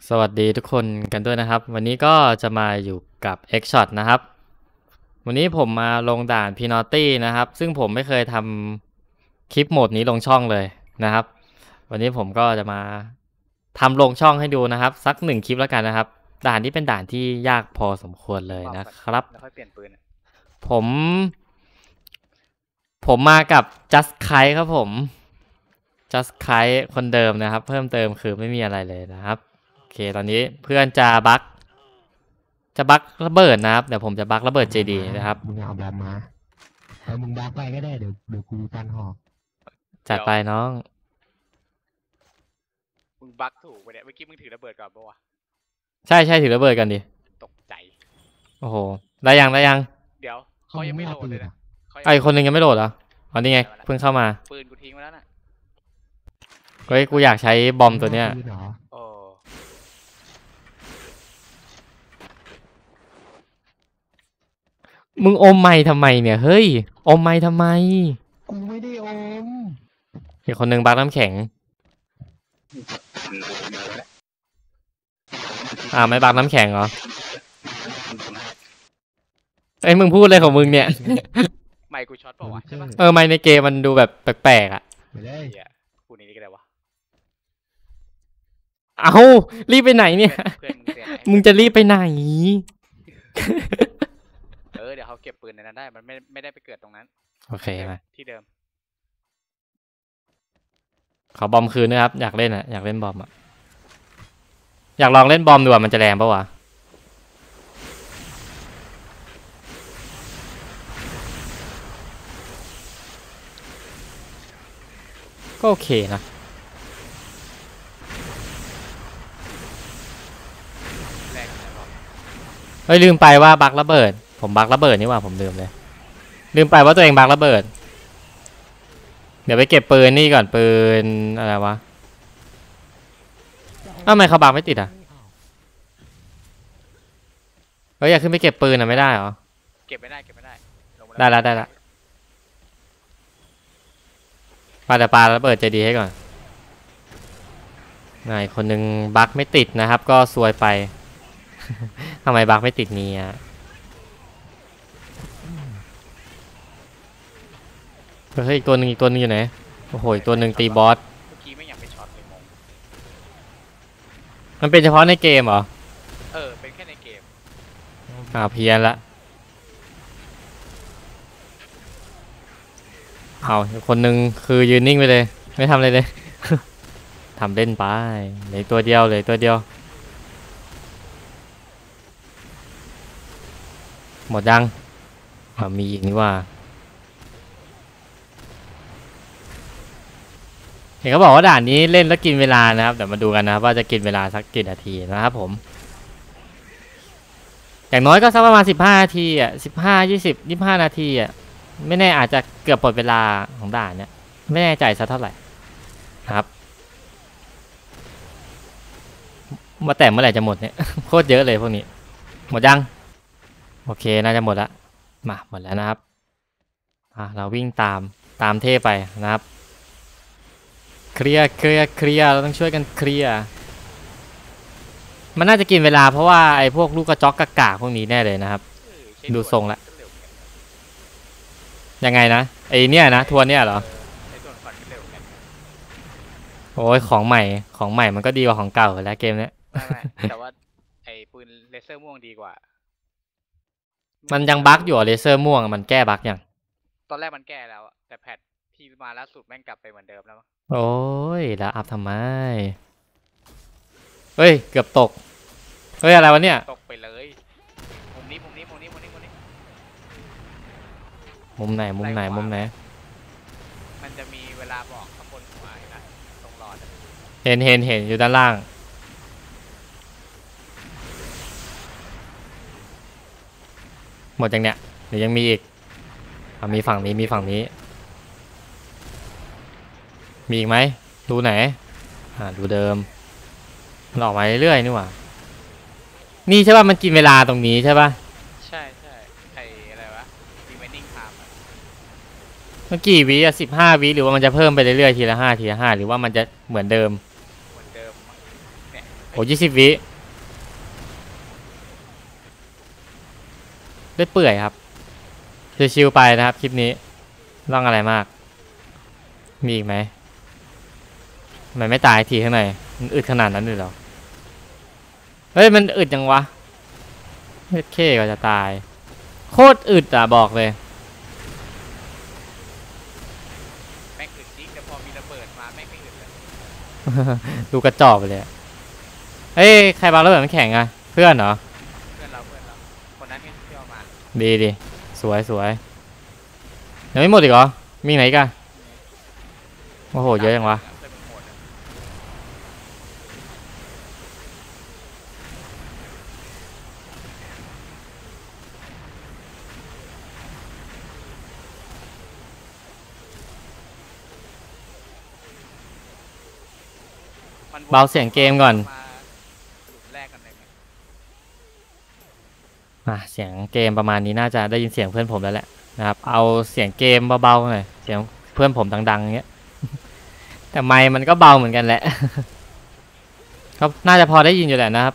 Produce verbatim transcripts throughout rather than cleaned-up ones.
สวัสดีทุกคนกันด้วยนะครับวันนี้ก็จะมาอยู่กับ X-Shot นะครับวันนี้ผมมาลงด่าน Penalty นะครับซึ่งผมไม่เคยทำคลิปโหมดนี้ลงช่องเลยนะครับวันนี้ผมก็จะมาทำลงช่องให้ดูนะครับสักหนึ่งคลิปแล้วกันนะครับด่านนี้เป็นด่านที่ยากพอสมควรเลยนะครับแล้วค่อยเปลี่ยนปืนผมผมมากับ Just Kite ครับผม Just Kite คนเดิมนะครับเพิ่มเติมคือไม่มีอะไรเลยนะครับโอเคตอนนี้เพื่อนจะบั๊กจะบั๊กระเบิดนะครับเดี๋ยวผมจะบั๊กระเบิด เจ ดี นะครับมึงเอาบอมมาเออมึงบักไปก็ได้เดี๋ยวเดี๋ยวกูฟันหอกจัดไปน้องมึงบั๊กถูกไปเนี่ยเมื่อกี้มึงถือระเบิดก่อนปะวะใช่ใช่ถือระเบิดกันดิตกใจโอ้โหได้ยังได้ยังเดี๋ยวเขายังไม่โหลดเลยนะไอคนหนึ่งยังไม่โหลดเหรออ๋อนี่ไงเพิ่งเข้ามาปืนกูทิ้งไว้แล้วน่ะเฮ้ยกูอยากใช้บอมตัวเนี้ยโอ้มึงอมไม้ทำไมเนี่ยเฮ้ยอมไม้ทำไมกูไม่ได้อมอีกคนหนึ่งบักน้ำแข็งอ่าไม่บักน้ำแข็งเหรอไอ้มึงพูดอะไรของมึงเนี่ยไมค์กูช็อตป่าววะใช่ปะเออไมค์ในเกมมันดูแบบแปลกๆอ่ะไปเลยกูนี่ก็ได้วะเอารีบไปไหนเนี่ยมึงจะรีบไปไหนเออเดี๋ยวเขาเก็บปืนในนั้นได้มันไม่ไม่ได้ไปเกิดตรงนั้นโอเคมาที่เดิมขอบอมคืนนะครับอยากเล่นอ่ะอยากเล่นบอมอ่ะอยากลองเล่นบอมดูว่ามันจะแรงปะวะก็โอเคนะเฮ้ยลืมไปว่าบักระเบิดผมบักระเบิดนี่ว่าผมลืมเลยลืมไปว่าตัวเองบักระเบิดเดี๋ยวไปเก็บปืนนี่ก่อนปืนอะไรวะทำไมเขาบักไม่ติดอ่ะเฮ้ยอยากขึ้นไปเก็บปืนอ่ะไม่ได้เหรอเก็บไม่ได้เก็บไม่ได้ได้ละได้ละปาแต่ปาระเบิดใจดีให้ก่อนนายคนหนึ่งบักไม่ติดนะครับก็ซวยไปทำไมบักไม่ติดเนี่ยเฮ้ยอีกตัวหนึ่งอีกตัวนึงอยู่ไหนโอ้โหอีกตัวหนึ่งตีบอสเมื่อกี้ไม่อยากไปช็อตเลยมองมันเป็นเฉพาะในเกมเหรอเออเป็นแค่ในเกมอ่าเพี้ยนละเอาคนหนึ่งคือยืนนิ่งไปเลยไม่ทำอะไรเลยทำเล่นไปเหลือตัวเดียวเลยตัวเดียวหมดยังมีอีกนี่ว่าเห็นเขาบอกว่าด่านนี้เล่นแล้วกินเวลานะครับเดี๋ยวมาดูกันนะครับว่าจะกินเวลาสักกี่นาทีนะครับผมอย่างน้อยก็สักประมาณสิบห้านาทีอ่ะสิบห้ายี่สิบยี่สิบห้านาทีอ่ะไม่แน่อาจจะเกือบหมดเวลาของด่านเนี่ยไม่แน่ใจสักเท่าไหร่ครับมาแต่เมื่อไหร่จะหมดเนี่ยโคตรเยอะเลยพวกนี้หมดยังโอเคน่าจะหมดละมาหมดแล้วนะครับอ่ะเราวิ่งตามตามเท่ไปนะครับเคลียร์เคลียร์เคลียร์เราต้องช่วยกันเคลียร์มันน่าจะกินเวลาเพราะว่าไอ้พวกลูกกระจอกกระกาพวกนี้แน่เลยนะครับดูทรงละยังไงนะไอ้เนี่ยนะทัวร์เนี่ยเหรอโอ้ยของใหม่ของใหม่มันก็ดีกว่าของเก่าแล้วเกมเนี้ยแต่ว่าไอ้ปืนเลเซอร์ม่วงดีกว่ามันยังบั๊กอยู่เลเซอร์ม่วงมันแก้บั๊กยังตอนแรกมันแก้แล้วแต่แพทที่มาล่าสุดแม่งกลับไปเหมือนเดิมแล้วโอ้ยแล้วอัพทำไมเฮ้ยเกือบตกเฮ้ยอะไรวะเนี่ยตกไปเลยมุมนี้มุมนี้มุมนี้มุมนี้มุมนี้มุมไหนมุมไหนมุมไหนมันจะมีเวลาบอกข้างบนหัวนะตรงหลอดเห็นเห็นเห็นอยู่ด้านล่างหมดยังเนี่ยหรือยังมีอีกมีฝั่งนี้มีฝั่งนี้มีอีกไหมดูไหนอ่าดูเดิมมันออกมาเรื่อยๆนี่หว่านี่ใช่ป่ะมันกินเวลาตรงนี้ใช่ป่ะใช่ใช่ไออะไรวะ remaining time มันกี่วิอ่ะสิบห้าวิหรือว่ามันจะเพิ่มไปเรื่อยๆทีละห้าทีละห้าหรือว่ามันจะเหมือนเดิมเหมือนเดิมเนี่ยไออ้ยี่สิบวิได้เปื่อยครับชิวๆไปนะครับคลิปนี้ร่องอะไรมากมีอีกไหมทำไมไม่ตายทีข้างในมันอึดขนาดนั้นเลยเหรอเฮ้ยมันอึดจังวะเฮ้ยเคก็จะตายโคตรอึดอ่ะบอกเลยแม่งอึดจริงแต่พอมีระเบิดมาแม่งไม่อึดเลยดูกระจอกไปเลยอะเฮ้ยใครบางระเบิดมันแข็งอ่ะเพื่อนเหรอเพื่อนเราเพื่อนเราคนนั้นที่เที่ยวมาดีดีสวยสวยยังไม่หมดอีกเหรอมีไหนอีกันโอ้โหเยอะจังวะเพื่อนมันโหดอะมันวนเบาเสียงเกมก่อนมาหลุมแรกกันเลยไงอ่ะเสียงเกมประมาณนี้น่าจะได้ยินเสียงเพื่อนผมแล้วแหละนะครับเอาเสียงเกมเบาๆหน่อยเสียงเพื่อนผมดังๆอย่างเงี้ย แต่ไมค์มันก็เบาเหมือนกันแหละ ก็น่าจะพอได้ยินอยู่แหละนะครับ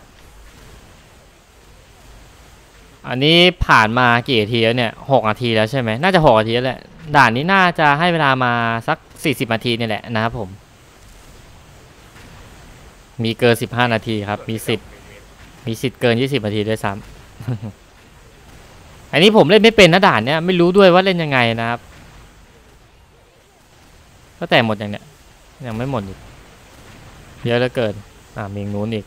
อันนี้ผ่านมากี่นาทีแล้วเนี่ยหกนาทีแล้วใช่ไหมน่าจะหกนาทีแล้วแหละด่านนี้น่าจะให้เวลามาสักสี่สิบนาทีนี่แหละนะครับผมมีเกินสิบห้านาทีครับมีสิทธิ์มีสิทธิ์เกินยี่สิบนาทีด้วยซ้ำ อันนี้ผมเล่นไม่เป็นนะด่านเนี้ยไม่รู้ด้วยว่าเล่นยังไงนะครับก็แต่หมดอย่างเนี้ยยังไม่หมดอีกเยอะเหลือเกินอ่ามีนู้นอีก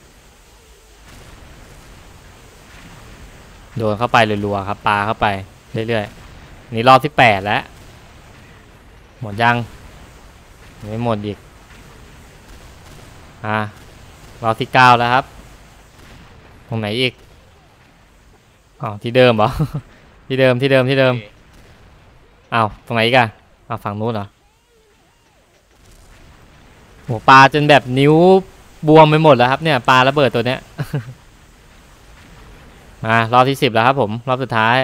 โดนเข้าไปรัวๆครับปาเข้าไปเรื่อยๆนี่รอบที่แปดแล้วหมดยังไม่หมดอีกอ่ารอบที่เก้าแล้วครับตรงไหนอีกอ๋อที่เดิมเหรอ ที่เดิมที่เดิมที่เดิมโอเคอ้าวตรงไหนอีกอะอ้าวฝั่งนู้นเหรอโหปลาจนแบบนิ้วบวมไปหมดแล้วครับเนี่ยปลาระเบิดตัวเนี้ย มารอบที่สิบแล้วครับผมรอบสุดท้าย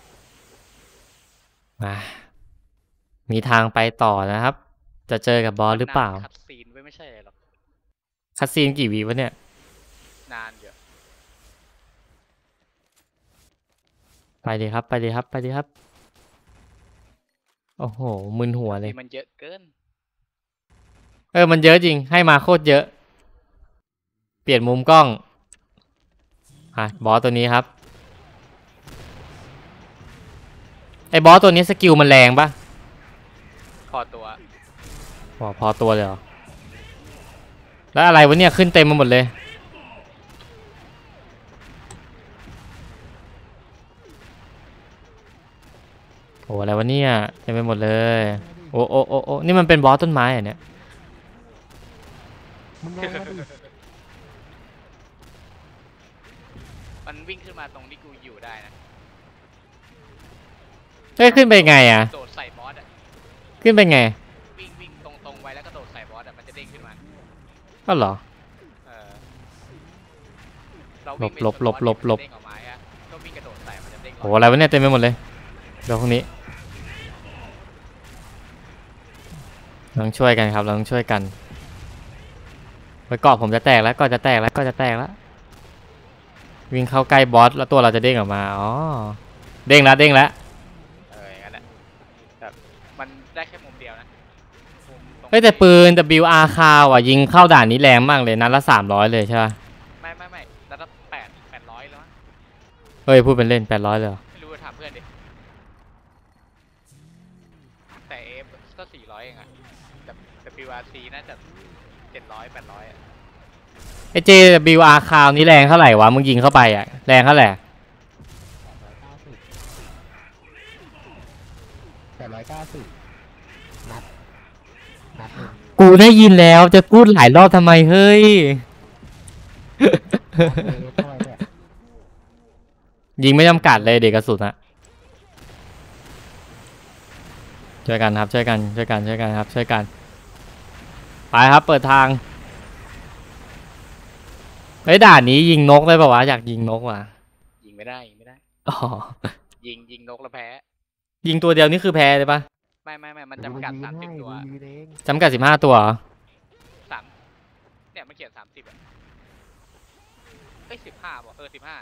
มามีทางไปต่อนะครับ จะเจอกับบอสหรือเปล่าคัดซีนไว้ไม่ใช่หรอกคัดซีนกี่วีวะเนี่ยนานเดี๋ยวไปดีครับไปดีครับไปดีครับโอ้โหมึนหัวเลยนี่มันเยอะเกินเออมันเยอะจริงให้มาโคตรเยอะ เปลี่ยนมุมกล้องอ่ะบอสตัวนี้ครับไอ้บอสตัวนี้สกิลมันแรงปะพอตัวพอพอตัวเลยเหรอแล้วอะไรวะเนี่ยขึ้นเต็มมาหมดเลยโอ้อะไรวะเนี่ยเต็มไปหมดเลยโอ้โอ้โอ้โอ้นี่มันเป็นบอสต้นไม้เหรอเนี่ยมึงงงแล้วดิมันวิ่งขึ้นมาตรงที่กูอยู่ได้นะเฮ้ยขึ้นไปไงอ่ะโดดใส่บอสอะขึ้นไปไงวิ่งวิ่งตรงตรงๆไว้แล้วก็โดดใส่บอสอะมันจะเด้งขึ้นมาก็เหรอเออเราวิ่งไปหลบหลบหลบหลบมันจะเด้งออกมาอะก็วิ่งกระโดดใส่มันจะเด้งโอ้อะไรวะเนี่ยเต็มไปหมดเลยเดี๋ยวพวกนี้เราต้องช่วยกันครับเราต้องช่วยกันไปเกาะผมจะแตกแล้วก็จะแตกแล้วก็จะแตกแล้ววิ่งเข้าใกล้บอสแล้วตัวเราจะเด้งออกมาอ๋อเด้งแล้วเด้งแล้วเอออย่างนั้นแหละแบบมันได้แค่มุมเดียวนะมุมรงเฮ้ยแต่ปืน ดับเบิลยู อาร์ คาวอ่ะยิงเข้าด่านนี้แรงมากเลยนัดละสามร้อยเลยใช่ป่ะไม่ไม่ไม่แล้วก็แปดแปดร้อยแล้วมั้งเฮ้ยพูดเป็นเล่นแปดร้อยเลยเหรอไม่รู้ถามเพื่อนดิแต่เอฟก็สี่ร้อยเองอะแต่แต่ ดับเบิลยู อาร์ ซี น่าจะเจ็ดร้อยแปดร้อยอะไอเจ ดับเบิลยู อาร์ คาวนี้แรงเท่าไหร่วะมึงยิงเข้าไปอ่ะแรงเท่าไหร่แปดร้อยเก้าสิบนัดนัดหนึ่งกูได้ยินแล้วจะพูดหลายรอบทำไมเฮ้ยนัดเลยเท่าไหร่เนี่ยยิงไม่จำกัดเลยเด็กกระสุนอะช่วยกันครับช่วยกันช่วยกันช่วยกันครับช่วยกันไปครับเปิดทางไอ้ยด่านนี้ยิงนกได้ปะวะอยากยิงนกว่ะยิงไม่ได้ยิงไม่ได้อ๋อยิงยิงนกแล้วแพ้ยิงตัวเดียวนี่คือแพ้เลยปะไม่ไม่ไม่มันจำกัดสามสิบตัวดูยืนเองจำกัดสิบห้าตัวเหรอสามเนี่ยมันเขียนสามสิบอะอ้ยสิบห้าบอกเออสิบห้า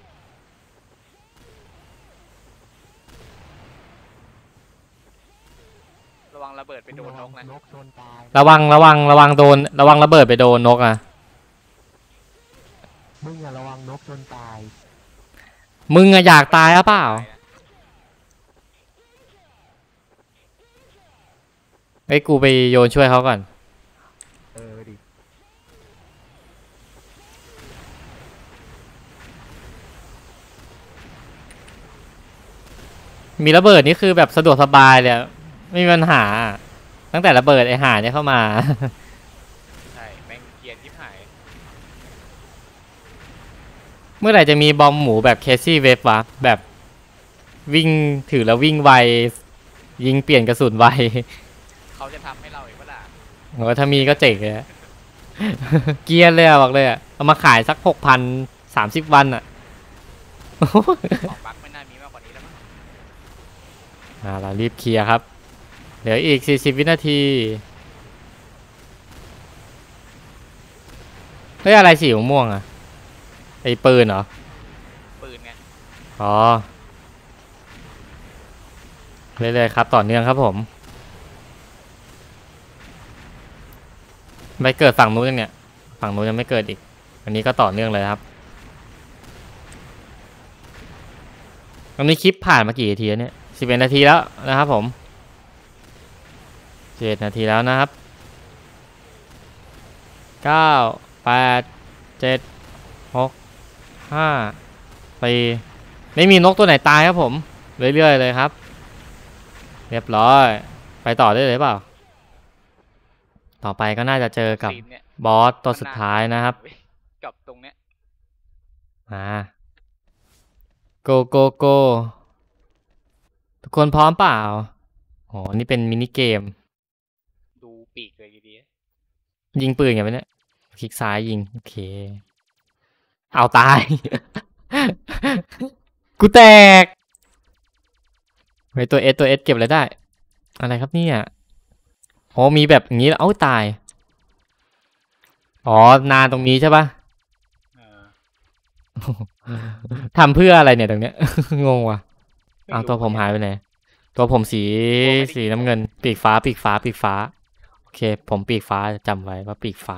ระวังระเบิดไปโดนนกนะนกชนตายระวังระวังระวังโดนระวังระเบิดไปโดนนกอ่ะมึงอย่าระวังนกชนตายมึงอะอยากตายหรือเปล่าไอ้ยกูไปโยนช่วยเขาก่อนเออดิมีระเบิดนี่คือแบบสะดวกสบายเลยอะไม่มีปัญหาอะตั้งแต่ระเบิดไอ้ห่าเนี่ยเข้ามาใช่แม่งเกรียนยิบหายเมื่อไหร่จะมีบอมหมูแบบเคซี่เวฟวะแบบวิ่งถือแล้ววิ่งไวยิงเปลี่ยนกระสุนไวเขาจะทำให้เราอีกเวลาโอ้ถ้ามีก็เจ๋งเลยอะ เกรียนเลยอะบอกเลยอะเอามาขายสักหกพันสามสิบวันอะของบั๊กไม่น่ามีมากกว่านี้แล้วมั้งอ่าเรารีบเคลียร์ครับเหลืออีกสี่สิบวินาทีเฮ้ยอะไรสีม่วงๆอะไอ้ปืนเหรอปืนไงอ๋อเรื่อยๆครับต่อเนื่องครับผมไม่เกิดฝั่งนู้นยังเนี่ยฝั่งนู้นยังไม่เกิดอีกอันนี้ก็ต่อเนื่องเลยครับตอนนี้คลิปผ่านมากี่นาทีแล้วเนี่ยสิบเอ็ดนาทีแล้วนะครับผมเจ็ดนาทีแล้วนะครับเก้าแปดเจ็ดหกห้าสี่ไม่มีนกตัวไหนตายครับผมเรื่อยๆเลยครับเรียบร้อยไปต่อได้เลยเปล่าต่อไปก็น่าจะเจอกับซีนเนี่ยบอสตัวสุดท้ายนะครับเว้ยกับตรงเนี้ยอ่าโกโกโกทุกคนพร้อมเปล่าอ๋อนี่เป็นมินิเกมดูปีกเลยดียิงปืนอย่างไรเนี่ยคลิกซ้ายยิงโอเคเอาตาย กูแตกไอตัวเอสตัวเอสเก็บอะไรได้อะไรครับเนี่ยโอ้มีแบบอย่างนี้แล้วเอ้าตายอ๋อนานตรงนี้ใช่ปะๆเออทำเพื่ออะไรเนี่ยตรงเนี้ย งงว่ะไรู้อ้าวตัวผมหายไปไหนตัวผมสีตัวไม่ได้สีน้ำเงิน ปีกฟ้าปีกฟ้าปีกฟ้าโอเคผมปีกฟ้าจำไว้ว่าปีกฟ้า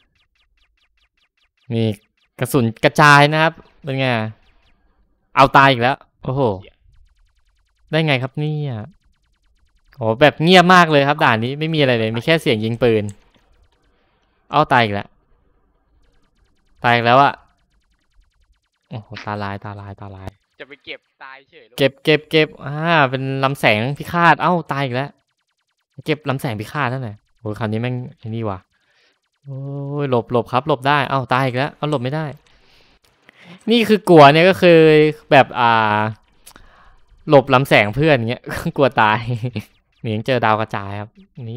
มีกระสุนกระจายนะครับเป็นไงเอาตายอีกแล้วโอ้โหได้ไงครับเนี่ยโอ้แบบเงียบมากเลยครับด่านนี้ไม่มีอะไรเลยมีแค่เสียงยิงปืนเอาตายอีกแล้วตายอีกแล้วอะโอ้โหตาลายตาลายตาลายจะไปเก็บตายเฉยเลยเก็บเก็บเก็บอ่าเป็นลำแสงพิฆาตเอ้าตายอีกแล้วเก็บลำแสงพิฆาตนั่นแหละโอ้ยคราวนี้แม่งไอ้นี่ว่ะโอ้ยหลบหลบครับหลบได้เอ้าตายอีกแล้วเอาหลบไม่ได้ นี่คือกลัวเนี่ยก็คือแบบอ่าหลบลำแสงเพื่อนเงี้ย กลัวตาย นี่ยังเจอดาวกระจายครับ นี่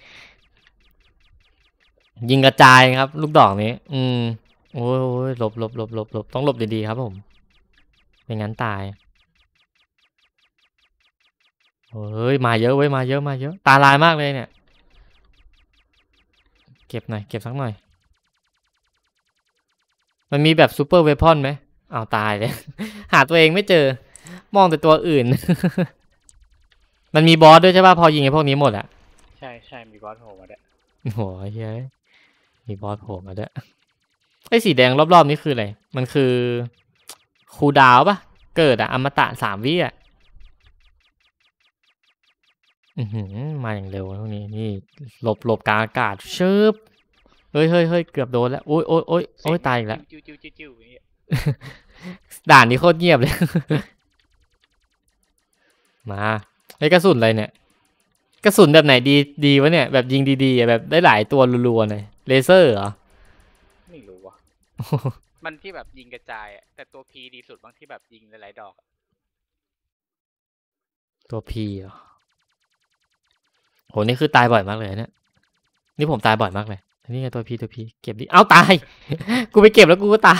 ยิงกระจายครับ ลูกดอกนี้ อืมโอ้ยโอ้ยหลบหลบหลบหลบหลบต้องหลบดีๆครับผมไม่งั้นตายเฮ้ยมาเยอะเว้ยมาเยอะมาเยอะตาลายมากเลยเนี่ยเก็บหน่อยเก็บสักหน่อยมันมีแบบซูเปอร์เวพอนไหมอ้าวตายเลย หาตัวเองไม่เจอมองแต่ตัวอื่น มันมีบอสด้วยใช่ป่ะพอยิงไอ้พวกนี้หมดอะใช่ใช่มีบอสโผล่มาด้วยโหเฮ้ยมีบอสโผล่มาด้วยไอ้สีแดงรอบๆนี้คืออะไรมันคือคูลดาวน์ป่ะเกิดอะอมตะสามวิอะอือหือมาอย่างเร็วพวกนี้นี่หลบหลบกลางอากาศชึบเฮ้ยเฮ้ยเฮ้ยเกือบโดนแล้วโอ้ยโอ้ยโอ้ยโอ้ยตายอีกแล้วจิ้วจิ้วจิ้วจิ้วอย่างเงี้ยด่านนี้โคตรเงียบเลย มาไอ้กระสุนอะไรเนี่ยกระสุนแบบไหนดีดีวะเนี่ยแบบยิงดีๆอะแบบได้หลายตัวรัวๆเลยเลเซอร์เหรอไม่รู้ว่ะ มันที่แบบยิงกระจายอะแต่ตัวพีดีสุดบางที่แบบยิงหลายๆดอกอะตัวพีเหรอโหนี่คือตายบ่อยมากเลยเนี่ยนี่ผมตายบ่อยมากเลยนี่ไงตัวพีตัวพีเก็บดิเอ้าตาย กูไปเก็บแล้วกูก็ตาย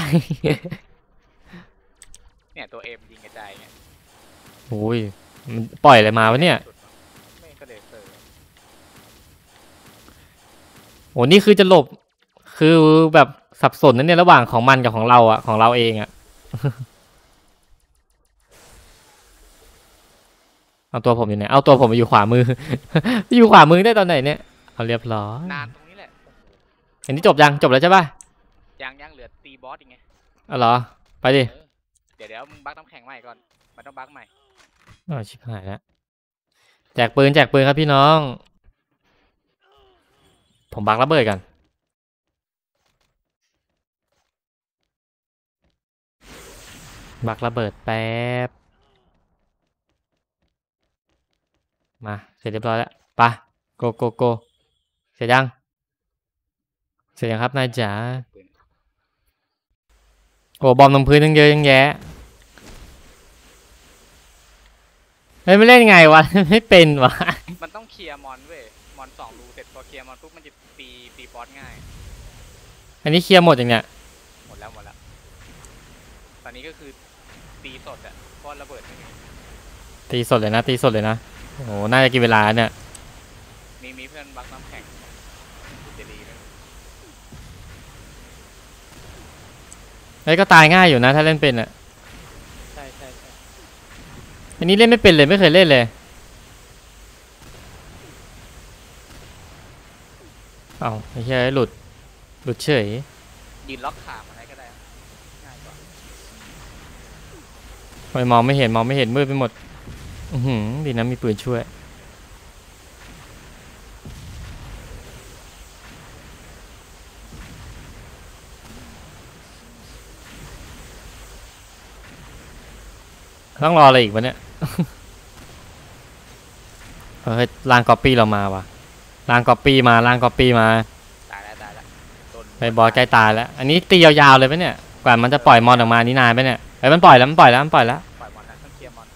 เนี่ยตัวเอ็มยิงกระจายเนี่ยโอ้ยมันปล่อยอะไรมาวะเนี่ยไม่ก็เลเซอร์โหนี่คือจะหลบคือแบบสับสนนั่นเนี่ยระหว่างของมันกับของเราอะของเราเองอะ เอาตัวผมอยู่ไหนเอาตัวผมมาอยู่ขวามือ อยู่ขวามือได้ตอนไหนเนี่ยเอาเรียบร้อยนานตรงนี้แหละอันนี้จบยังจบแล้วใช่ป่ะยังยังเหลือตีบอสอีกไงอ๋อเหรอไปดิเออเดี๋ยวเดี๋ยวมึงบักน้ำแข็งใหม่ก่อนมันต้องบักใหม่อ๋อชิบหายแล้วแจกปืนแจกปืนครับพี่น้อง ผมบักระเบิดกันบักระเบิดแป๊บมาเสร็จเรียบร้อยแล้วไปโกโกโกเสร็จยังเสร็จยังครับนายจ๋าปืนโอ้บอมตรงพื้นยังเยอะยังแยะเฮ้ยไม่เล่นไงวะ ไม่เป็นวะมันต้องเคลียร์มอนเว้ยมอนสองรูเสร็จพอเคลียร์มอนปุ๊บมันจะตีตีบอสง่ายอันนี้เคลียร์หมดอย่างเนี้ยหมดแล้วหมดแล้ว ตอนนี้ก็คือตีสดอะเพราะระเบิดไม่มีตีสดเลยนะตีสดเลยนะโอ้โหน่าจะกินเวลาเนี่ยมีมีเพื่อนบักน้ำแข็งเจลีเลยเฮ้ยก็ตายง่ายอยู่นะถ้าเล่นเป็นอ่ะใช่ใช่ใช่อันนี้เล่นไม่เป็นเลยไม่เคยเล่นเลยเอ้าไม่ใช่หลุดหลุดเฉยยืนล็อกขาอะไรก็ได้ง่ายกว่าไม่มองไม่เห็นมองไม่เห็นมืดไปหมดอือหือดีนะมีปืนช่วยต้องรออะไรอีกวะเนี่ย เฮ้ยลางก๊อปปี้เรามาว่ะลางก๊อปปี้มาลางก๊อปปี้มาตายแล้วตายแล้วโดนไปบอสใกล้ตายแล้วอันนี้ตียาวๆเลยปะเนี่ยกว่ามันจะปล่อยมอนออกมานี่นานปะเนี่ยเฮ้ยมันปล่อยแล้วมันปล่อยแล้วมันปล่อยแล้วปล่อยมอนแล้วต้องเคลียร์มอน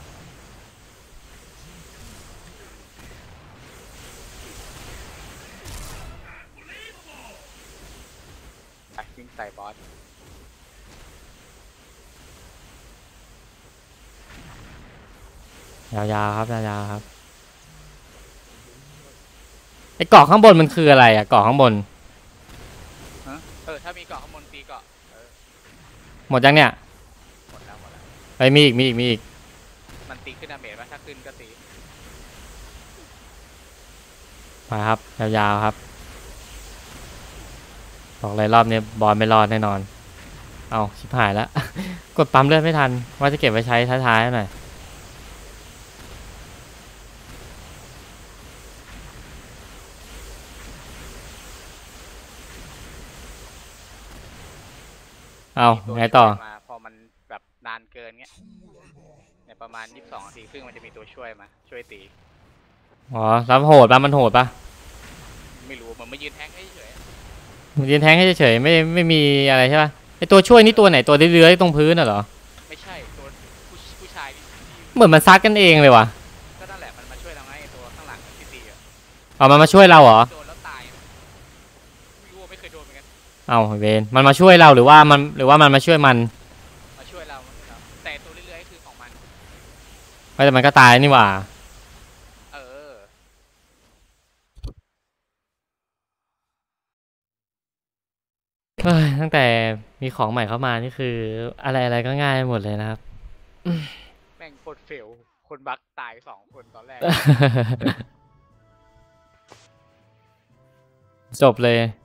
ไปวิ่งใส่บอสยาวๆครับยาวๆครับไอ้เกาะข้างบนมันคืออะไรอะเกาะข้างบนฮะเออถ้ามีเกาะข้างบนตีเกาะเออหมดยังเนี่ยหมดแล้วหมดแล้วไอ้ยมีอีกมีอีกมีอีกมันตีขึ้นดาเมจป่ะถ้าขึ้นก็ตีมาครับยาวๆครับบอกเลยรอบนี้บอลไม่รอดแน่นอนเอาชิบหายแล้ว กดปั๊มเลือดไม่ทันว่าจะเก็บไว้ใช้ท้ายๆหน่อยเอามีตัวไงต่อช่วยมาพอมันแบบนานเกินเงี้ยในประมาณยี่สิบสองนาทีครึ่งมันจะมีตัวช่วยมาช่วยตีอ๋อแล้วโหดปะมันโหดปะไม่รู้มันมายืนแทงให้เฉยมันยืนแทงให้เฉยๆไม่ไม่มีอะไรใช่ปะไอตัวช่วยนี่ตัวไหนตัวเลื้อยๆตรงพื้นน่ะเหรอๆไม่ใช่ตัวผู้ผู้ชายที่ที่เหมือนมันซัดกันเองเลยว่ะก็นั่นแหละมันมาช่วยเราไงตัวข้างหลังที่ตีอะเอามันมาช่วยเราเหรอโดนแล้วตายอะไม่รู้ว่าไม่เคยโดนเหมือนกันเอาเวนมันมาช่วยเราหรือว่ามันหรือว่ามันมาช่วยมันมาช่วยเรามาช่วยเราแต่ตัวเรื่อยๆคือของมันไม่แต่มันก็ตายนี่หว่าเออเฮ้ยตั้งแต่มีของใหม่เข้ามานี่คืออะไรอะไรก็ง่ายไปหมดเลยนะครับแม่งโคตรเฟลคนบักตายสองคนตอนแรกจบเลย